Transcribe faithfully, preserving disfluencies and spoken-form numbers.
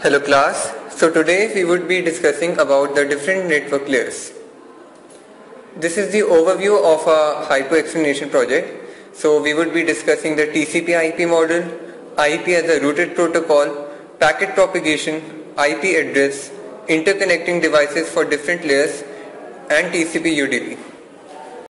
Hello class. So today we would be discussing about the different network layers. This is the overview of a hyper explanation project. So we would be discussing the T C P I P model, I P as a rooted protocol, packet propagation, I P address, interconnecting devices for different layers, and T C P U D P.